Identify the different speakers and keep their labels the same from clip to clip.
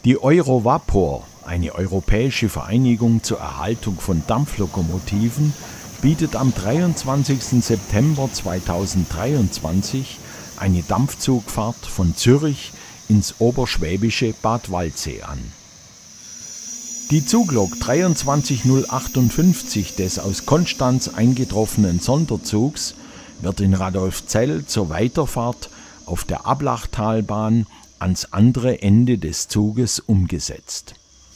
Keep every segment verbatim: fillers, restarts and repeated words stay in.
Speaker 1: Die Eurovapor, eine europäische Vereinigung zur Erhaltung von Dampflokomotiven, bietet am dreiundzwanzigsten September zweitausenddreiundzwanzig eine Dampfzugfahrt von Zürich ins oberschwäbische Bad Waldsee an. Die Zuglok dreiundzwanzig null achtundfünfzig des aus Konstanz eingetroffenen Sonderzugs wird in Radolfzell zur Weiterfahrt auf der Ablachtalbahn ans andere Ende des Zuges umgesetzt.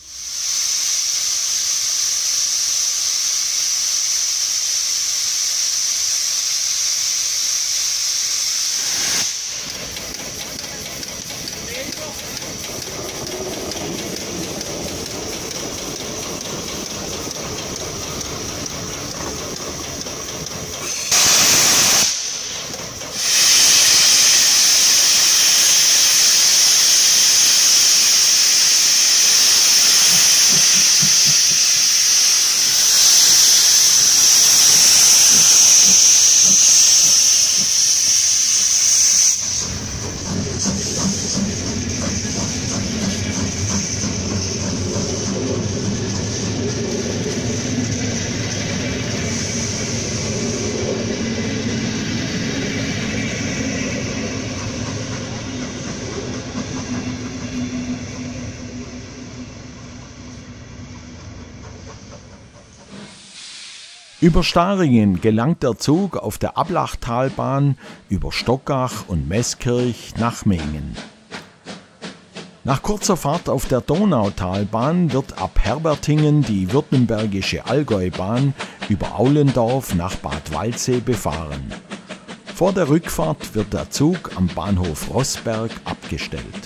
Speaker 1: Über Staringen gelangt der Zug auf der Ablachtalbahn über Stockach und Meßkirch nach Mengen. Nach kurzer Fahrt auf der Donautalbahn wird ab Herbertingen die württembergische Allgäubahn über Aulendorf nach Bad Waldsee befahren. Vor der Rückfahrt wird der Zug am Bahnhof Roßberg abgestellt.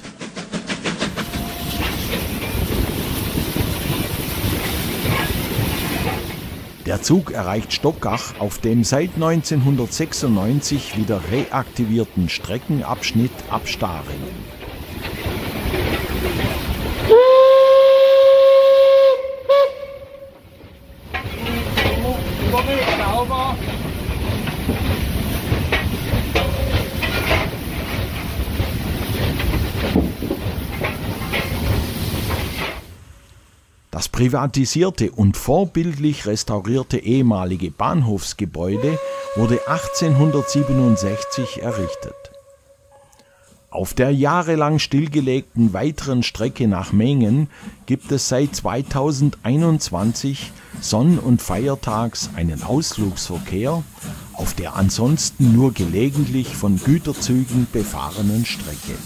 Speaker 1: Der Zug erreicht Stockach auf dem seit neunzehnhundertsechsundneunzig wieder reaktivierten Streckenabschnitt ab Staringen. Das privatisierte und vorbildlich restaurierte ehemalige Bahnhofsgebäude wurde achtzehnhundertsiebenundsechzig errichtet. Auf der jahrelang stillgelegten weiteren Strecke nach Mengen gibt es seit zweitausendeinundzwanzig sonn- und feiertags einen Ausflugsverkehr auf der ansonsten nur gelegentlich von Güterzügen befahrenen Strecke.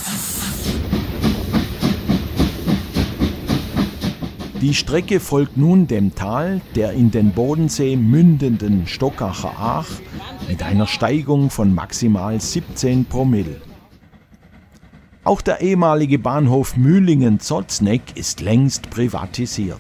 Speaker 1: Die Strecke folgt nun dem Tal der in den Bodensee mündenden Stockacher Ach mit einer Steigung von maximal siebzehn Promille. Auch der ehemalige Bahnhof Mühlingen-Zotzneck ist längst privatisiert.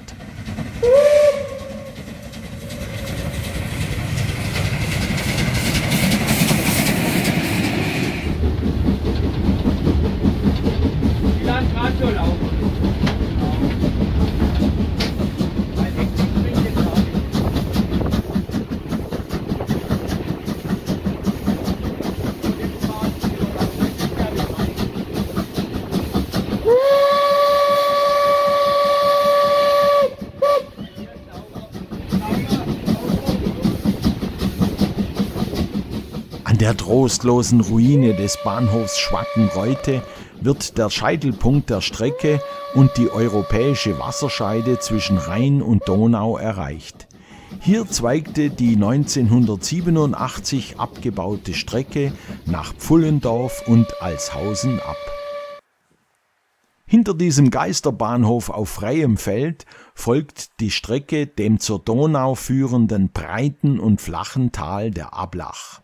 Speaker 1: An der trostlosen Ruine des Bahnhofs Schwackenreute wird der Scheitelpunkt der Strecke und die europäische Wasserscheide zwischen Rhein und Donau erreicht. Hier zweigte die neunzehnhundertsiebenundachtzig abgebaute Strecke nach Pfullendorf und Alshausen ab. Hinter diesem Geisterbahnhof auf freiem Feld folgt die Strecke dem zur Donau führenden breiten und flachen Tal der Ablach.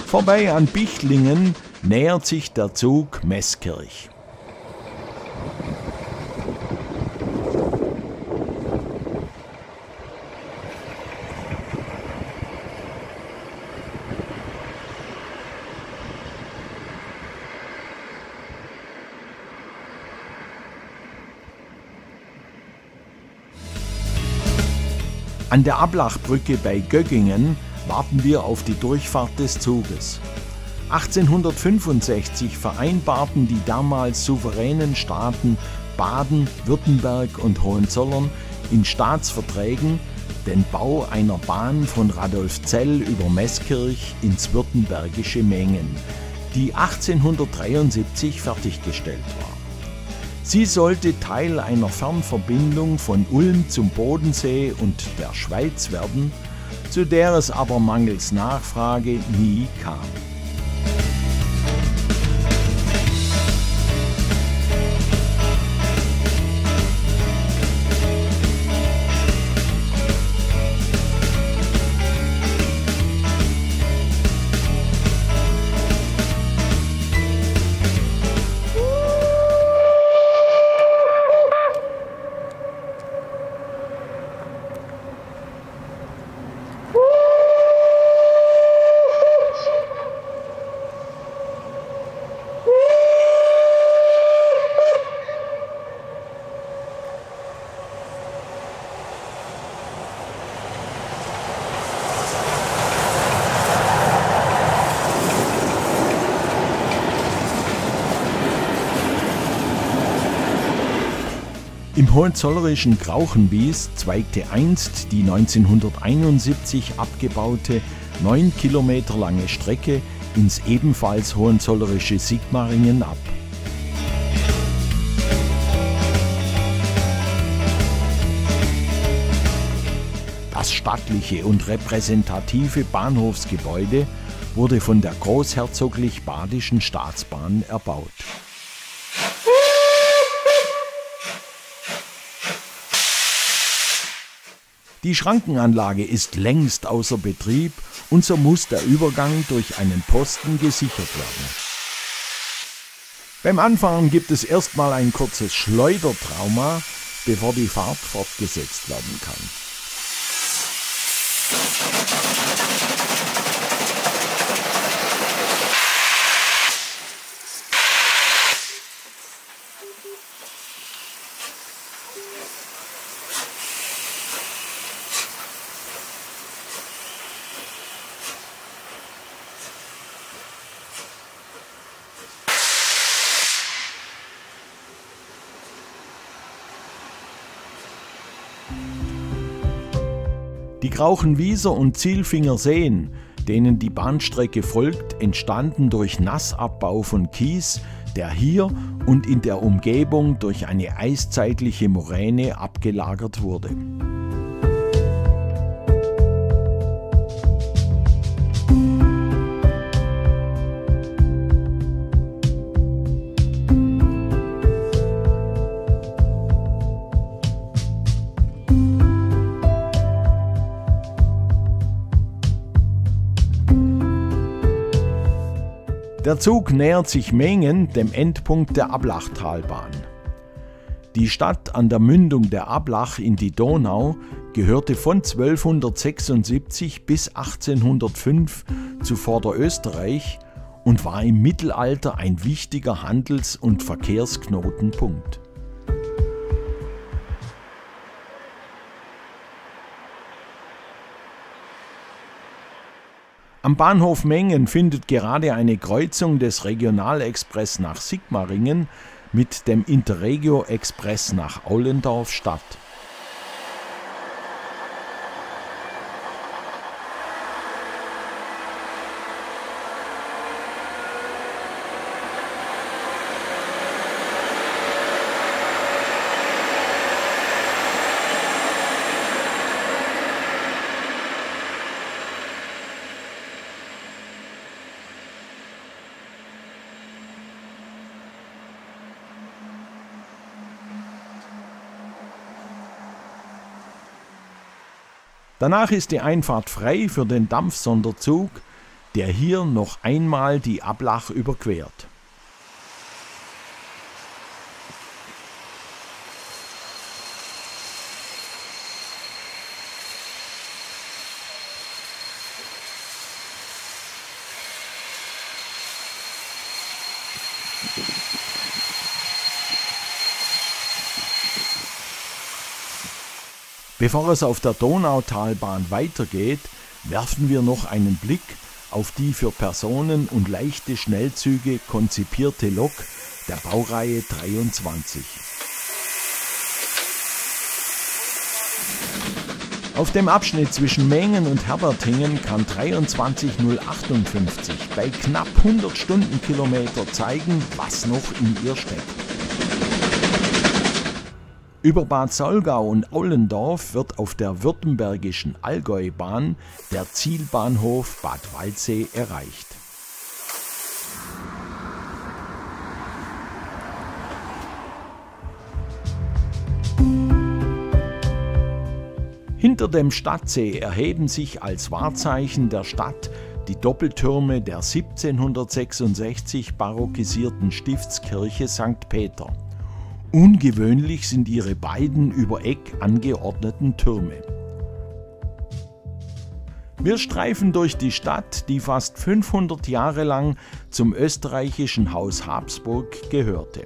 Speaker 1: Vorbei an Bichtlingen nähert sich der Zug Meßkirch. An der Ablachbrücke bei Göggingen warten wir auf die Durchfahrt des Zuges. achtzehnhundertfünfundsechzig vereinbarten die damals souveränen Staaten Baden, Württemberg und Hohenzollern in Staatsverträgen den Bau einer Bahn von Radolfzell über Meßkirch ins württembergische Mengen, die achtzehnhundertdreiundsiebzig fertiggestellt war. Sie sollte Teil einer Fernverbindung von Ulm zum Bodensee und der Schweiz werden, zu der es aber mangels Nachfrage nie kam. Im hohenzollerischen Grauchenwies zweigte einst die neunzehnhunderteinundsiebzig abgebaute, neun Kilometer lange Strecke ins ebenfalls hohenzollerische Sigmaringen ab. Das stattliche und repräsentative Bahnhofsgebäude wurde von der Großherzoglich-Badischen Staatsbahn erbaut. Die Schrankenanlage ist längst außer Betrieb und so muss der Übergang durch einen Posten gesichert werden. Beim Anfahren gibt es erstmal ein kurzes Schleudertrauma, bevor die Fahrt fortgesetzt werden kann. Die Grauchenwieser und Zielfinger Seen, denen die Bahnstrecke folgt, entstanden durch Nassabbau von Kies, der hier und in der Umgebung durch eine eiszeitliche Moräne abgelagert wurde. Der Zug nähert sich Mengen, dem Endpunkt der Ablachtalbahn. Die Stadt an der Mündung der Ablach in die Donau gehörte von zwölfhundertsechsundsiebzig bis achtzehnhundertfünf zu Vorderösterreich und war im Mittelalter ein wichtiger Handels- und Verkehrsknotenpunkt. Am Bahnhof Mengen findet gerade eine Kreuzung des Regionalexpress nach Sigmaringen mit dem Interregio-Express nach Aulendorf statt. Danach ist die Einfahrt frei für den Dampfsonderzug, der hier noch einmal die Ablach überquert. Bevor es auf der Donautalbahn weitergeht, werfen wir noch einen Blick auf die für Personen- und leichte Schnellzüge konzipierte Lok der Baureihe dreiundzwanzig. Auf dem Abschnitt zwischen Mengen und Herbertingen kann dreiundzwanzig null achtundfünfzig bei knapp hundert Stundenkilometer zeigen, was noch in ihr steckt. Über Bad Solgau und Aulendorf wird auf der württembergischen Allgäubahn der Zielbahnhof Bad Waldsee erreicht. Hinter dem Stadtsee erheben sich als Wahrzeichen der Stadt die Doppeltürme der siebzehnhundertsechsundsechzig barockisierten Stiftskirche Sankt Peter. Ungewöhnlich sind ihre beiden über Eck angeordneten Türme. Wir streifen durch die Stadt, die fast fünfhundert Jahre lang zum österreichischen Haus Habsburg gehörte.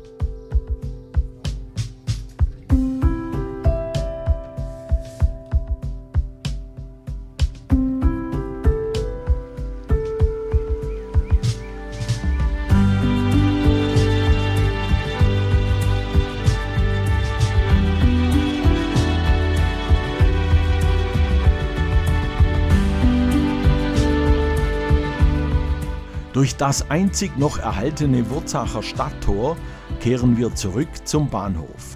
Speaker 1: Durch das einzig noch erhaltene Wurzacher Stadttor kehren wir zurück zum Bahnhof.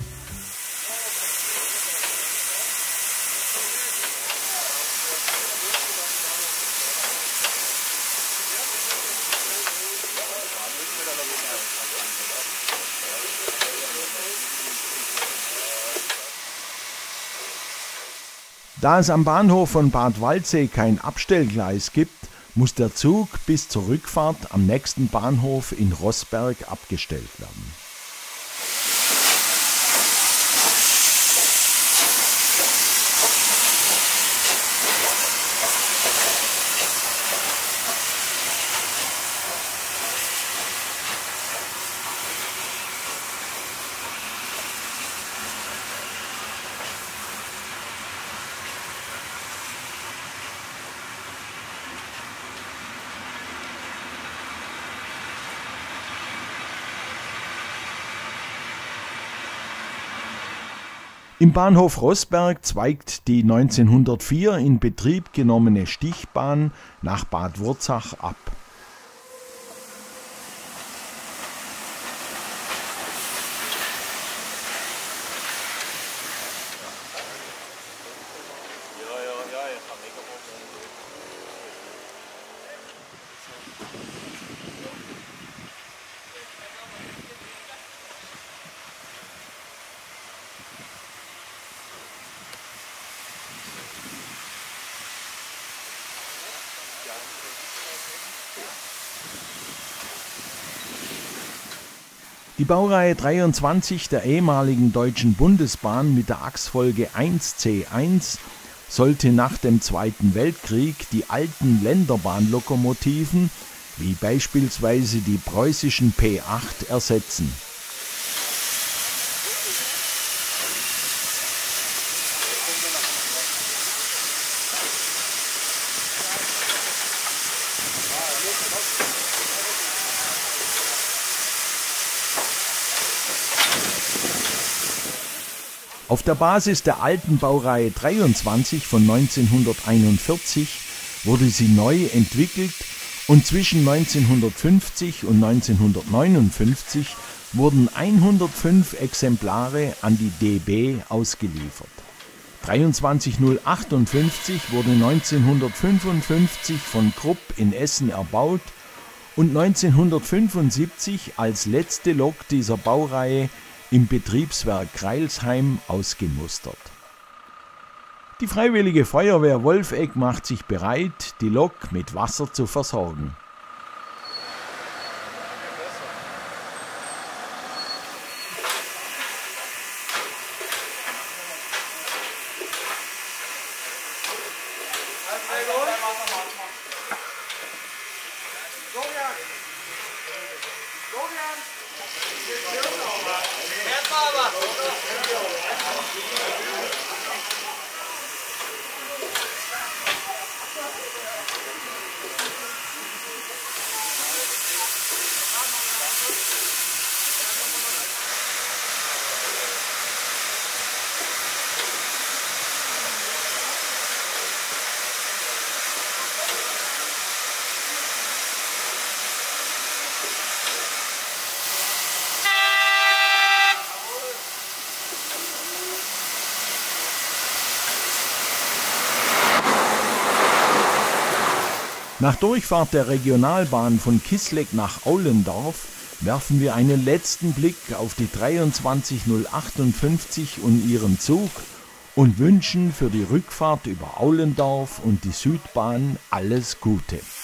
Speaker 1: Da es am Bahnhof von Bad Waldsee kein Abstellgleis gibt, muss der Zug bis zur Rückfahrt am nächsten Bahnhof in Roßberg abgestellt werden. Im Bahnhof Roßberg zweigt die neunzehnhundertvier in Betrieb genommene Stichbahn nach Bad Wurzach ab. Die Baureihe dreiundzwanzig der ehemaligen Deutschen Bundesbahn mit der Achsfolge eins C eins sollte nach dem Zweiten Weltkrieg die alten Länderbahnlokomotiven, wie beispielsweise die preußischen P acht, ersetzen. Auf der Basis der alten Baureihe dreiundzwanzig von neunzehnhunderteinundvierzig wurde sie neu entwickelt und zwischen neunzehnhundertfünfzig und neunzehnhundertneunundfünfzig wurden hundertfünf Exemplare an die D B ausgeliefert. dreiundzwanzig null achtundfünfzig wurde neunzehnhundertfünfundfünfzig von Krupp in Essen erbaut und neunzehnhundertfünfundsiebzig als letzte Lok dieser Baureihe im Betriebswerk Crailsheim ausgemustert. Die Freiwillige Feuerwehr Wolfegg macht sich bereit, die Lok mit Wasser zu versorgen. Nach Durchfahrt der Regionalbahn von Kissleck nach Aulendorf werfen wir einen letzten Blick auf die dreiundzwanzig null achtundfünfzig und ihren Zug und wünschen für die Rückfahrt über Aulendorf und die Südbahn alles Gute.